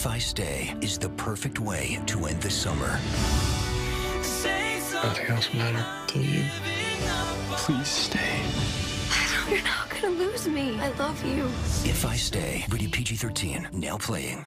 If I Stay is the perfect way to end the summer. Nothing else matters to you. Please stay. You're not gonna lose me. I love you. If I Stay, rated PG-13, now playing.